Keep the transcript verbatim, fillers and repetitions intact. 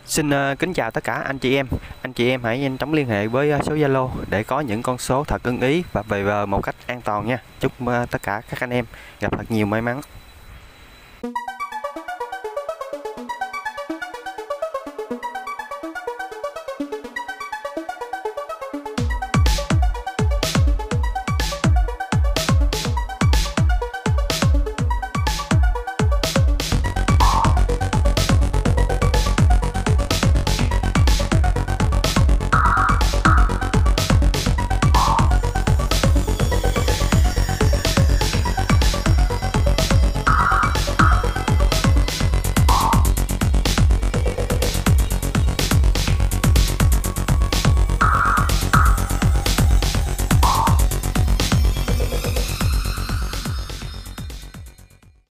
Xin uh, kính chào tất cả anh chị em. Anh chị em hãy nhanh chóng liên hệ với uh, số Zalo để có những con số thật ưng ý và về bờ một cách an toàn nha. Chúc uh, tất cả các anh em gặp thật nhiều may mắn.